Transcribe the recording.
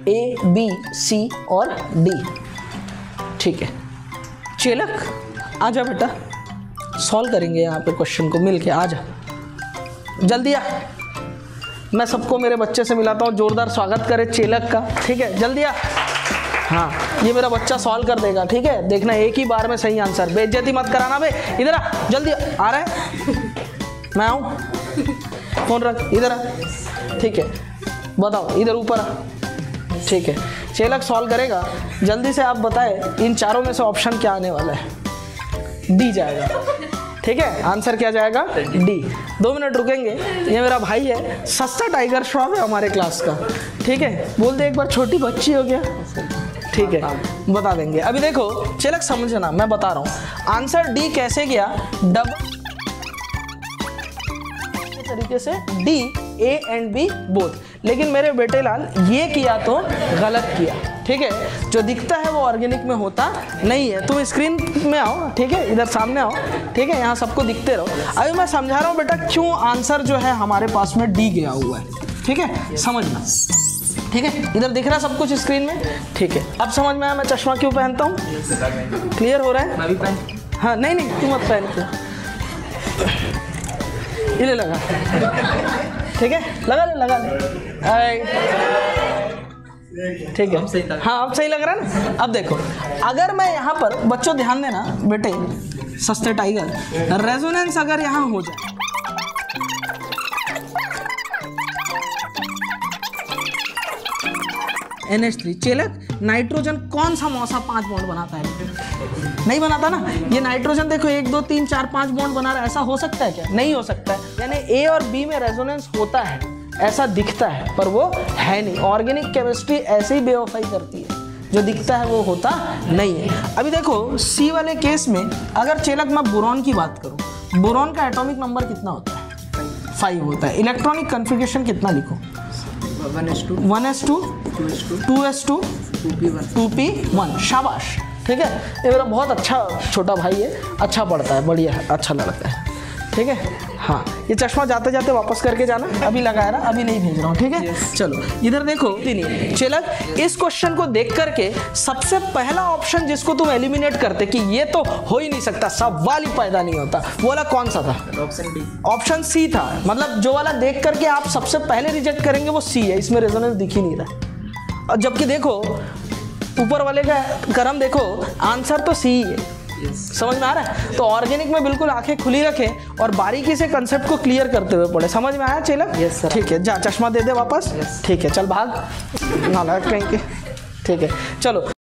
ए, B, सी और D. ठीक है चेलक आजा बेटा, सॉल्व करेंगे यहाँ पे क्वेश्चन को मिलके। आजा जल्दी आ, मैं सबको मेरे बच्चे से मिलाता हूँ, जोरदार स्वागत करे चेलक का। ठीक है जल्दी आ। हाँ ये मेरा बच्चा सॉल्व कर देगा। ठीक है देखना एक ही बार में सही आंसर, बेइज्जती मत कराना बे। इधर आ जल्दी, आ रहा है? मैं आऊँ? फोन रख, इधर आ। ठीक है बताओ, इधर ऊपर आ। ठीक है चेलक सॉल्व करेगा, जल्दी से आप बताए इन चारों में से ऑप्शन क्या आने वाला है? डी जाएगा। ठीक है आंसर क्या जाएगा? डी। 2 मिनट रुकेंगे, ये मेरा भाई है, सस्ता टाइगर श्रॉफ है हमारे क्लास का। ठीक है बोल दे एक बार छोटी बच्ची हो गया। ठीक है बता देंगे। अभी देखो चेलक समझना, मैं बता रहा हूँ आंसर डी कैसे गया। डबल तरीके से D, A and B both, लेकिन मेरे बेटे लाल ये किया तो गलत किया। ठीक है जो दिखता है वो ऑर्गेनिक में होता नहीं है। तुम स्क्रीन में आओ, ठीक है इधर सामने आओ। ठीक है यहाँ सबको दिखते रहो। अभी मैं समझा रहा हूँ बेटा क्यों आंसर जो है हमारे पास में डी गया हुआ है। ठीक है समझना। ठीक है इधर दिख रहा है सब कुछ स्क्रीन में। ठीक है अब समझ में आया मैं चश्मा क्यों पहनता हूँ? क्लियर हो रहा है? मैं भी पहन। हाँ नहीं नहीं तू मत पहन, इले लगा। ठीक है लगा ले लगा ले। ठीक है हाँ अब सही लग रहा है ना। अब देखो अगर मैं यहाँ पर, बच्चों ध्यान देना बेटे सस्ते टाइगर, रेजोनेंस अगर यहाँ हो जाए, NH3 चेलक नाइट्रोजन कौन सा मौसा 5 बॉन्ड बनाता है? नहीं बनाता ना। ये नाइट्रोजन देखो 1 2 3 4 5 बॉन्ड बना रहा है, ऐसा हो सकता है क्या? नहीं हो सकता है। यानी ए और बी में रेजोनेंस होता है, ऐसा दिखता है पर वो है नहीं। ऑर्गेनिक केमिस्ट्री ऐसे ही बेवफाई करती है, जो दिखता है वो होता नहीं है। अभी देखो सी वाले केस में अगर चेलक मैं बोरॉन की बात करूँ, बोरॉन का एटॉमिक नंबर कितना होता है? 5 होता है। इलेक्ट्रॉनिक कन्फिगरेशन कितना लिखो? 1s2 2s2 2p1। शाबाश। ठीक है ये मेरा बहुत अच्छा छोटा भाई है, अच्छा पढ़ता है, बढ़िया है, अच्छा लड़का है। ठीक है हाँ ये चश्मा जाते जाते वापस करके जाना, अभी लगाया ना, अभी नहीं भेज रहा हूँ। ठीक है चलो इधर देखो चेलक इस क्वेश्चन को देख करके सबसे पहला ऑप्शन जिसको तुम एलिमिनेट करते कि ये तो हो ही नहीं सकता, सवाल ही पैदा नहीं होता, वो वाला कौन सा था? Option D. ऑप्शन सी था। मतलब जो वाला देख करके आप सबसे पहले रिजेक्ट करेंगे वो सी है, इसमें रेजोनेंस दिख ही नहीं रहा। और जबकि देखो ऊपर वाले का क्रम देखो, आंसर तो सी ही है। समझ में आ रहा है? तो ऑर्गेनिक में बिल्कुल आंखें खुली रखें और बारीकी से कंसेप्ट को क्लियर करते हुए पढ़े। समझ में आया चेलक? Yes sir. ठीक है जा चश्मा दे दे वापस। ठीक है चल भाग नालायक कहीं के। ठीक है चलो।